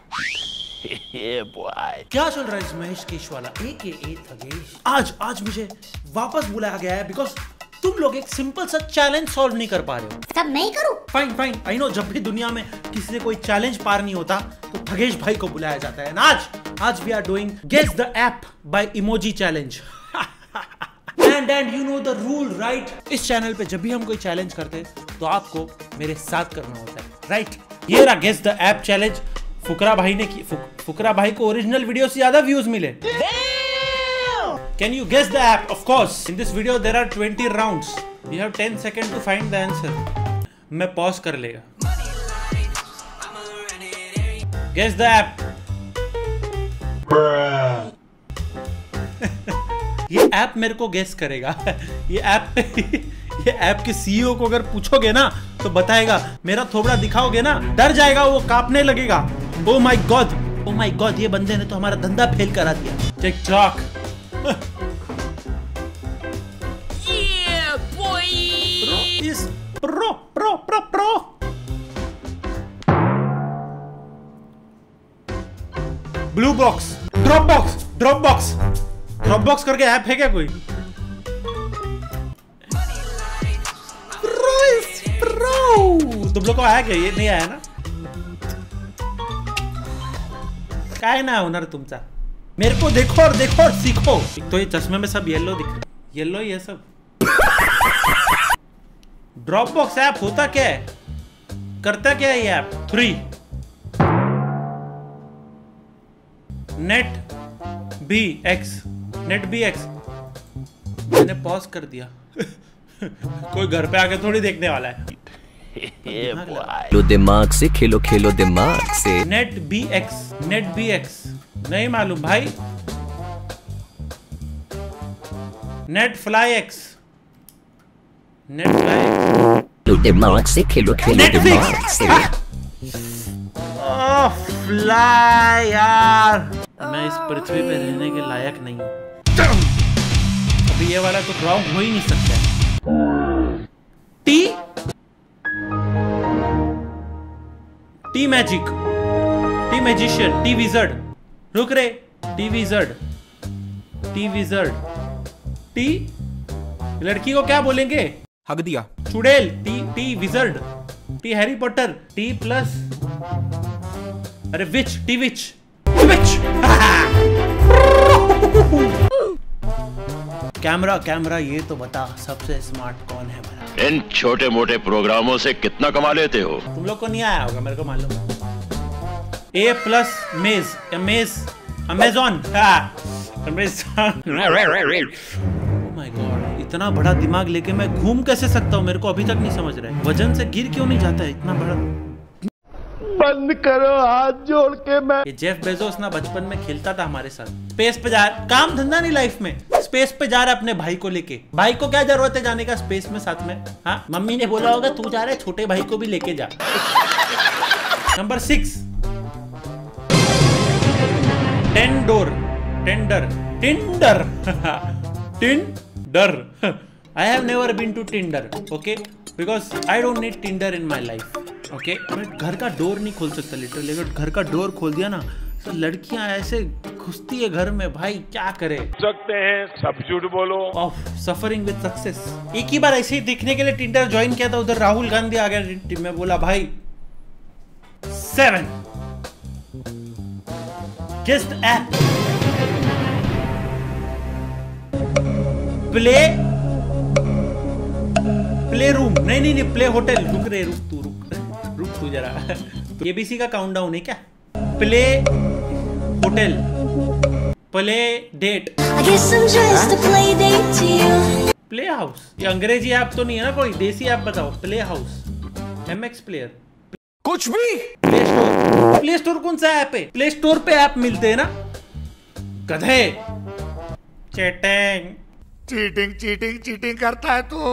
क्या चल रहा है इस महेश केश वाला AKA थगेश। आज मुझे वापस बुलाया गया है बिकॉज तुम लोग एक सिंपल सा चैलेंज सॉल्व नहीं कर पा रहे हो। सब नहीं करूं? फाइन आई नो, जब भी दुनिया में किसी से कोई चैलेंज पार नहीं होता तो थगेश भाई को बुलाया जाता है ना। आज we are doing guess the app by emoji challenge. And you know the rule right. इस चैनल पे जब भी हम कोई चैलेंज करते हैं तो आपको मेरे साथ करना होता है, राइट? ये रहा guess the app challenge. Fukra भाई ने की फुकरा भाई को ओरिजिनल वीडियो से ज्यादा व्यूज मिले। Can you guess the app? Of course. In this video there are 20 rounds. You have 10 seconds to find the answer. मैं पॉज कर लेगा। Guess the app. ये ऐप मेरे को गेस करेगा। ये ऐप के CEO को अगर पूछोगे ना तो बताएगा। मेरा थोबड़ा दिखाओगे ना डर जाएगा, वो कांपने लगेगा। Oh my God, ये बंदे ने तो हमारा धंधा फेल करा दिया। TikTok. Yeah, boy. Is pro. Blue box, Dropbox करके ऐप है क्या कोई? Pro. तुम लोग को आया क्या? ये नहीं आया ना? काय ना हुनर तुमचा? मेरे को देखो और सीखो। एक तो ये चश्मे में सब येलो दिख रहा है, येलो ये सब। ड्रॉपबॉक्स ऐप होता क्या है, करता क्या है ये ऐप? 3 net B X. मैंने पॉज कर दिया। कोई घर पे आके थोड़ी देखने वाला है। खेलो दिमाग से, खेलो दिमाग से। नेट बी एक्स नहीं मालूम भाई। Net fly X. दिमाग से खेलो दिमाग से। फ्लाई यार, मैं इस पृथ्वी पे रहने के लायक नहीं हूं। अभी ये वाला तो रॉन्ग हो ही नहीं सकता। T magician, T wizard. रुक रे, टी विजर्ड। टी लड़की को क्या बोलेंगे? हक दिया। चुड़ैल। T wizard. T Harry Potter. T plus अरे विच, टी विच। कैमरा ये तो बता, सबसे स्मार्ट कौन है भला? इन छोटे मोटे प्रोग्रामों से कितना कमा लेते हो? तुम लोग को नहीं आया होगा, मेरे को मालूम। A plus Amazon. My god, इतना बड़ा दिमाग लेके मैं घूम कैसे सकता हूँ? मेरे को अभी तक नहीं समझ रहा है। वजन से गिर क्यों नहीं जाता है इतना बड़ा? बंद करो हाथ जोड़ के। मैं ये जेफ बेजोस ना बचपन में खेलता था हमारे साथ। स्पेस पे जा, काम धंधा नहीं लाइफ में, स्पेस पे जा रहा है अपने भाई को लेके। भाई को क्या जरूरत है जाने का स्पेस में साथ में? हाँ, मम्मी ने बोला होगा तू जा रहा है, छोटे भाई को भी लेके जा। Number 6 Tinder. I have never been to Tinder, okay? Because I don't need Tinder in my life, okay? मैं घर का डोर नहीं खोल सकता लिटरली। अगर घर का डोर खोल दिया ना तो लड़कियां ऐसे घुसती है घर में, भाई क्या करे सकते हैं, सब झूठ बोलो। Of suffering with success. एक ही बार ऐसे ही दिखने के लिए Tinder ज्वाइन किया था, उधर राहुल गांधी आ गया टीम में, बोला भाई 7 Guess the app. Play room नहीं, प्ले होटल। रुक तू जरा। ABC का काउंटडाउन है क्या? Play hotel, play date, play house. ये अंग्रेजी ऐप तो नहीं है ना कोई? देसी ऐप बताओ। प्ले हाउस, MX प्लेयर, कुछ भी। प्ले स्टोर कौन सा ऐप है? प्ले स्टोर पे ऐप मिलते हैं ना गधे। चीटिंग करता है तू।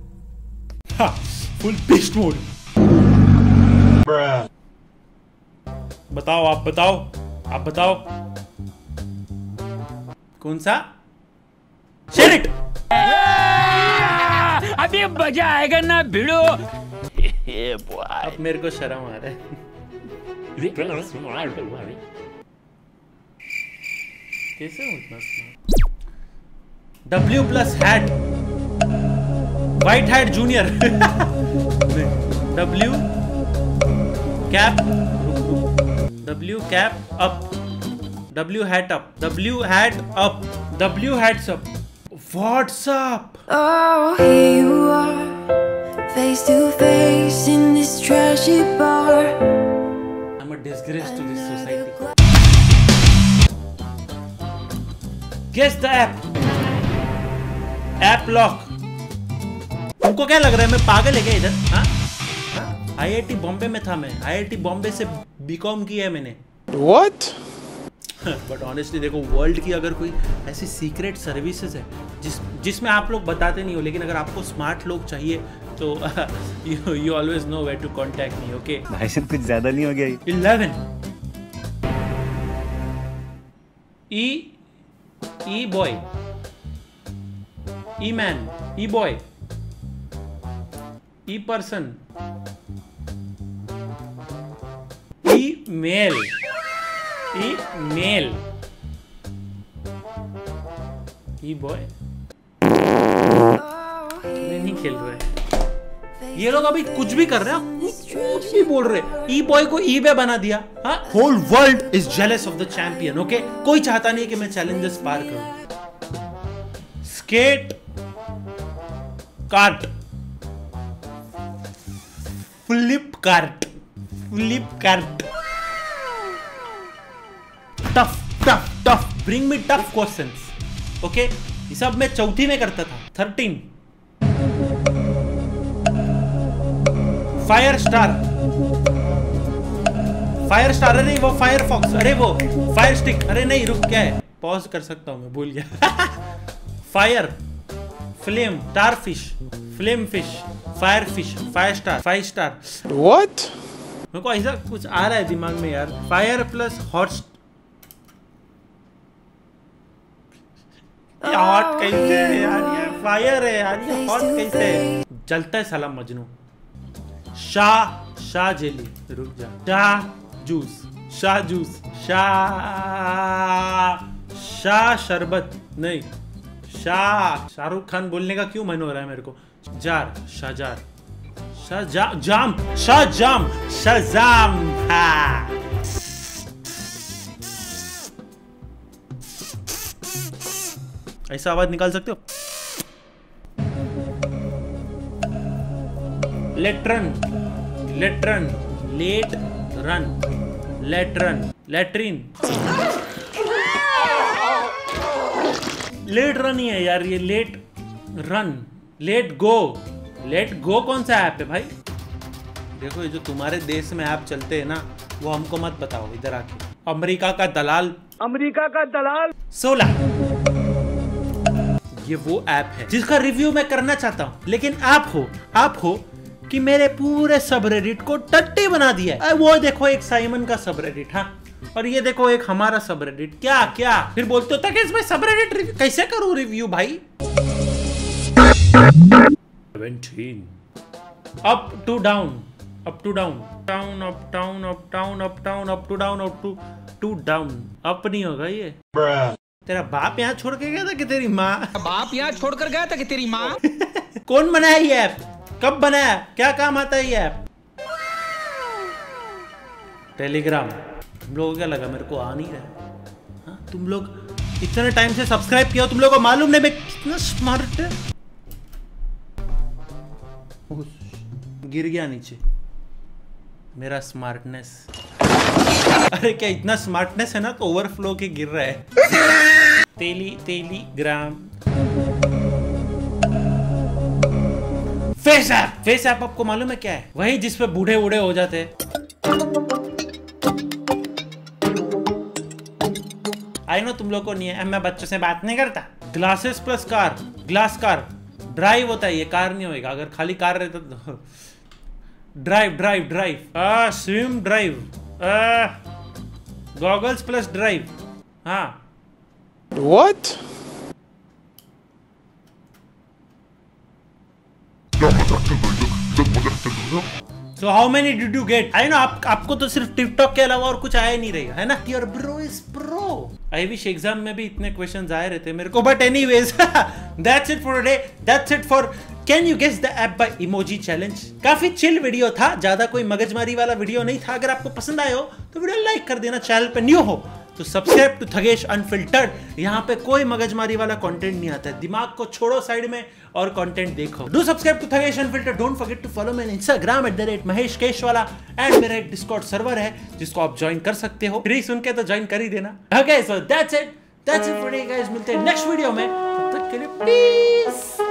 Full beast mode. बताओ, आप बताओ कौन सा? Share it. अभी मजा आएगा ना भिड़ो। अब मेरे को शर्म आ रहा है। कैसे हूँ इतना smart? W plus hat, white hat junior. W cap, W cap up, W hat up, W hat up, W hats up, WhatsApp. Oh, here you are, face to face in this trashy bar. I'm a disgrace to this society. Guess the app. App lock. तुमको क्या लग रहा है मैं पागल है क्या इधर? हाँ? IIT बॉम्बे में था मैं। IIT बॉम्बे से बीकॉम किया है मैंने। What? बट ऑनेस्टली देखो, वर्ल्ड की अगर कोई ऐसी सीक्रेट सर्विसेज है जिसमें आप लोग बताते नहीं हो, लेकिन अगर आपको स्मार्ट लोग चाहिए तो you always know where to contact me. Okay भाई साहब कुछ ज्यादा नहीं हो गया? 11 E boy, E man, E boy, E person, E mail, email, E boy. मैं नहीं खेल रहे, ये लोग अभी कुछ भी कर रहे हैं, कुछ भी बोल रहे। ई बॉय को ई बे बना दिया। Whole world is jealous of the champion. Okay, कोई चाहता नहीं कि मैं चैलेंजेस पार करूं। Skate cart, Flipkart, Flipkart. Tough tough tough, bring me tough questions. Okay, ये सब मैं चौथी में करता था। 13 फायर स्टार, फायर स्टार, अरे वो फायर फॉक्स, अरे वो फायर स्टिक, अरे नहीं रुक, क्या है, पॉज कर सकता हूं मैं, भूल गया। Fire, flame, star fish, flame fish, fire fish, fire star, 5 star. What? मेरे को ऐसा कुछ आ रहा है दिमाग में यार। फायर प्लस हॉट, हॉट कैसे है यार, ये फायर है यार, ये हॉट कैसे है? जलता है साला मजनू। शाह जेली, रुक जा, शाह जूस, शाह जूस, शाह शरबत, नहीं, शाहरुख खान बोलने का क्यों मन हो रहा है मेरे को? जार, शाहजार, जाम, शाहजाम, शाहजाम। ऐसा आवाज निकाल सकते हो? Latrine, latrine, let run, latrine, latrine, let run ही है यार ये, लेट रन, लेट गो कौन सा ऐप है भाई? देखो ये जो तुम्हारे देश में ऐप चलते हैं ना, वो हमको मत बताओ, इधर आके। अमेरिका का दलाल, 16। ये वो ऐप है जिसका रिव्यू मैं करना चाहता हूँ, लेकिन आप हो कि मेरे पूरे सबरेडिट को टट्टी बना दिया है। वो देखो एक साइमन का सबरेडिट, हाँ, और ये देखो एक हमारा सबरेडिट। क्या फिर बोलते हो कि इसमें सबरेडिट रिव्यू कैसे करूँ रिव्यू भाई? 17 up to down, up to down, down up down, up down, up down, up to down, up to down. अप नहीं होगा ये। तेरा बाप यहाँ छोड़ के गया था कि तेरी माँ? बाप यहाँ छोड़कर गया था कि तेरी माँ? कौन बनाया ये ऐप? कब बनाया? क्या काम आता है ये ऐप? टेलीग्राम। तुम लोगों को क्या लगा मेरे को आ नहीं रहा? हाँ, तुम लोग इतने टाइम से सब्सक्राइब किया, तुम लोगों को मालूम नहीं मैं कितना स्मार्ट है? गिर गया नीचे मेरा स्मार्टनेस। अरे क्या इतना स्मार्टनेस है ना तो ओवरफ्लो के गिर रहा है। टेलीग्राम, फेस ऐप आपको मालूम है क्या है? वही जिस पे बूढ़े बूढ़े हो जाते हैं। आई नो तुम लोग को नहीं है, मैं बच्चों से बात नहीं करता। Glasses plus car, glass car, drive होता है, ये कार नहीं होएगा। अगर खाली कार रहता तो drive, swim drive, goggles plus drive. हाँ, What? So how many did you get? I know आपको तो सिर्फ टिकटॉक के अलावा और कुछ आया ही नहीं रहेगा, है ना? Your bro is pro. I wish exam में भी इतने क्वेश्चंस आए रहते मेरे को, but anyways, that's it for today. That's it for Can you guess the app by emoji challenge? काफी चिल वीडियो था, ज्यादा कोई मगजमारी वाला वीडियो नहीं था। अगर आपको पसंद आया हो तो वीडियो लाइक कर देना, चैनल पे न्यू हो तो सब्सक्राइब टू थगेश अनफिल्टर्ड। यहाँ पे कोई मगजमारी वाला कंटेंट नहीं आता है, दिमाग को छोड़ो साइड में और कंटेंट देखो। Do subscribe to Thugesh unfiltered. Don't forget to follow me on Instagram @Mahesh Keshwala and मेरा एक डिस्कॉर्ड सर्वर है जिसको आप ज्वाइन कर सकते हो। फ्री सुन के तो ज्वाइन कर ही देना। Okay, so that's it for today guys. मिलते हैं नेक्स्ट वीडियो में, तब तक के लिए पीस।